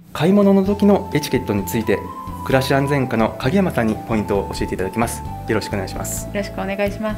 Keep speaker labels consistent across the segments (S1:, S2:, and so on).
S1: 買い物の時のエチケットについて、暮らし安全課の鍵山さんにポイントを教えていただきます。よろしくお願いします。
S2: よろしくお願いします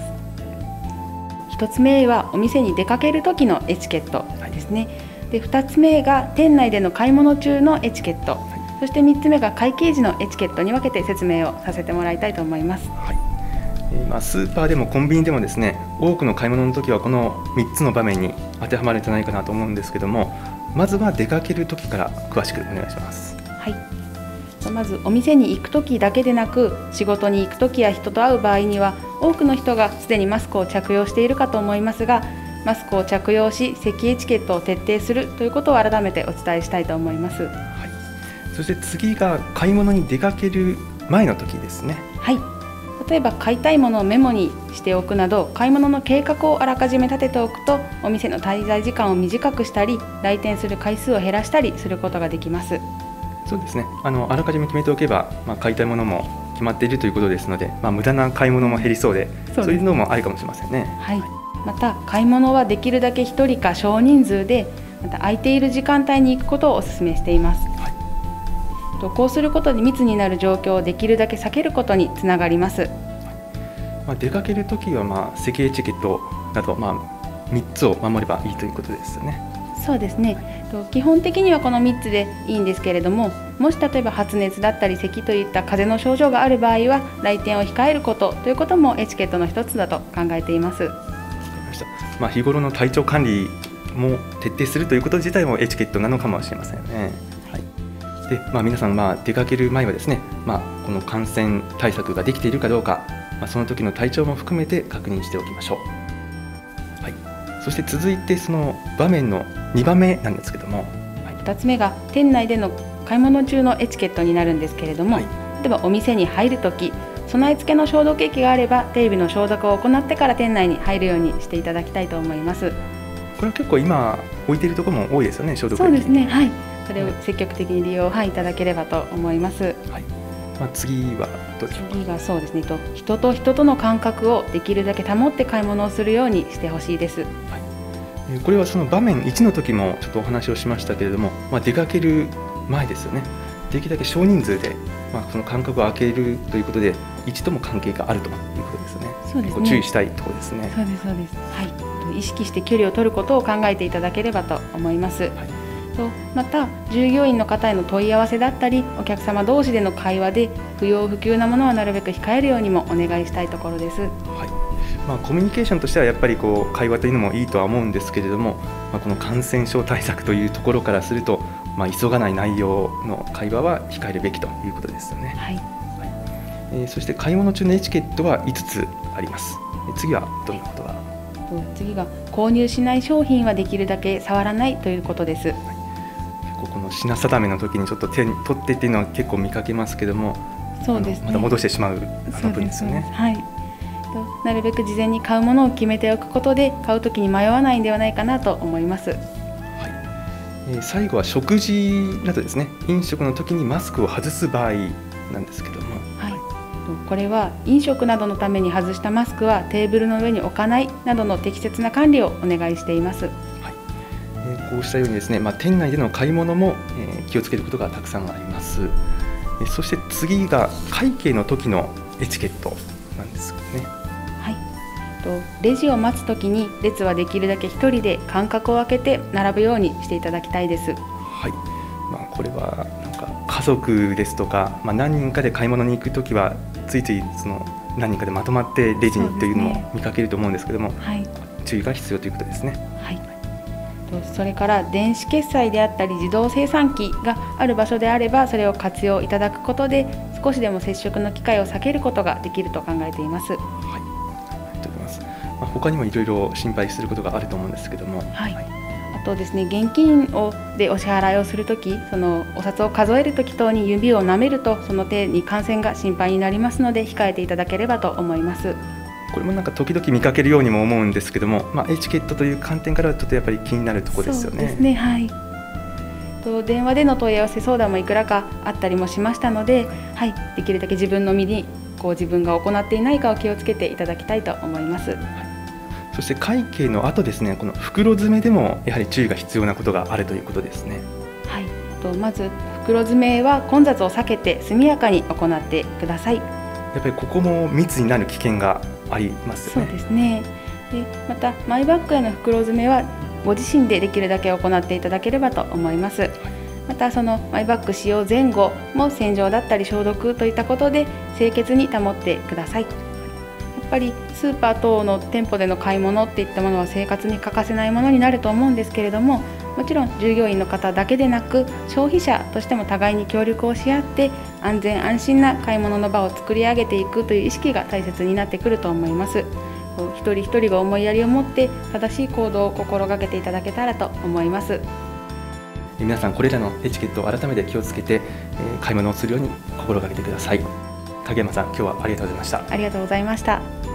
S2: 。1つ目はお店に出かける時のエチケットですね。で、2つ目が店内での買い物中のエチケット、そして3つ目が会計時のエチケットに分けて説明をさせてもらいたいと思います。
S1: スーパーでもコンビニでもですね、多くの買い物の時はこの3つの場面に当てはまるんじゃないかなと思うんですけども、まずは出かける時から詳しくお願いします。
S2: まずお店に行く時だけでなく、仕事に行く時や人と会う場合には多くの人がすでにマスクを着用しているかと思いますが、マスクを着用し咳エチケットを徹底するということを改めてお伝えしたいと思います。
S1: そして次が買い物に出かける前の時ですね。
S2: 例えば買いたいものをメモにしておくなど、買い物の計画をあらかじめ立てておくと、お店の滞在時間を短くしたり、来店する回数を減らしたりすることができます。
S1: そうですね、あらかじめ決めておけば、買いたいものも決まっているということですので、無駄な買い物も減りそうで、そういうのもありかもしれませんね。
S2: また買い物はできるだけ1人か少人数で、また空いている時間帯に行くことをお勧めしています。こうすることで密になる状況をできるだけ避けることにつながります。
S1: 出かけるときは咳エチケットなど3つを守ればいいということですよね。
S2: そうですね、基本的にはこの3つでいいんですけれども、もし例えば発熱だったり咳といった風邪の症状がある場合は、来店を控えることということもエチケットの一つだと考えています。わか
S1: りました。日頃の体調管理も徹底するということ自体もエチケットなのかもしれませんね。で皆さん出かける前はですね、この感染対策ができているかどうか、その時の体調も含めて確認しておきましょう。そして続いてその場面の2番目なんですけども、
S2: 2つ目が店内での買い物中のエチケットになるんですけれども、例えばお店に入るとき、備え付けの消毒液があれば手指の消毒を行ってから店内に入るようにしていただきたいと思います。
S1: これは結構今置いているところも多いですよね、消毒液。
S2: そうですね、それを積極的に利用いただければと思います。
S1: 次はどうでしょうか。
S2: 次がそうですね、人と人との間隔をできるだけ保って買い物をするようにしてほしいです。
S1: これはその場面1の時もちょっとお話をしましたけれども、出かける前ですよね。できるだけ少人数で、その間隔を空けるということで1とも関係があるということですよね。
S2: そうですね、
S1: 注意したいところですね。
S2: そうですそうです。意識して距離を取ることを考えていただければと思います。また従業員の方への問い合わせだったり、お客様同士での会話で不要不急なものはなるべく控えるようにもお願いしたいところです。
S1: コミュニケーションとしてはやっぱり会話というのもいいとは思うんですけれども、この感染症対策というところからすると、急がない内容の会話は控えるべきということですよね。そして買い物中のエチケットは5つあります。次はどんなことが。
S2: 次が購入しない商品はできるだけ触らないということです。
S1: この品定めの時にちょっと手に取ってっていうのは結構見かけますけども、
S2: そうですね、
S1: また戻してしまう分ですよね。
S2: なるべく事前に買うものを決めておくことで、買う時に迷わないんではないかなと思います。
S1: 最後は食事などですね、飲食の時にマスクを外す場合なんですけども、
S2: これは飲食などのために外したマスクはテーブルの上に置かないなどの適切な管理をお願いしています。
S1: こうしたようにですね、店内での買い物も気をつけることがたくさんあります。そして次が会計の時のエチケットなんですよね。
S2: レジを待つ時に列はできるだけ1人で間隔を空けて並ぶようにしていただきたいです。
S1: これは家族ですとか、何人かで買い物に行く時はついついその何人かでまとまってレジにというのも見かけると思うんですけども、注意が必要ということですね。
S2: それから電子決済であったり自動精算機がある場所であれば、それを活用いただくことで少しでも接触の機会を避けることができると考えています。
S1: 他にもいろいろ心配することがあると思うんですけども、
S2: あとですね、現金でお支払いをするとき、そのお札を数えるとき等に指を舐めると、その手に感染が心配になりますので控えていただければと思います。
S1: これも時々見かけるようにも思うんですけども、エチケットという観点からはちょっとやっぱり気になるところですよね。
S2: そうですね、電話での問い合わせ相談もいくらかあったりもしましたので、できるだけ自分の身に自分が行っていないかを気をつけていただきたいと思います。
S1: そして会計の後ですね、この袋詰めでもやはり注意が必要なことがあるということですね。
S2: まず袋詰めは混雑を避けて速やかに行ってください。
S1: やっぱりここも密になる危険がありますよね。
S2: そうですね。でまたマイバッグへの袋詰めはご自身でできるだけ行っていただければと思います。またそのマイバッグ使用前後も洗浄だったり消毒といったことで清潔に保ってください。やっぱりスーパー等の店舗での買い物っていったものは生活に欠かせないものになると思うんですけれども、もちろん従業員の方だけでなく消費者としても互いに協力をし合って安全安心な買い物の場を作り上げていくという意識が大切になってくると思います。一人一人が思いやりを持って正しい行動を心がけていただけたらと思います。
S1: 皆さんこれらのエチケットを改めて気をつけて買い物をするように心がけてください。影山さん、今日はありがとうございました。
S2: ありがとうございました。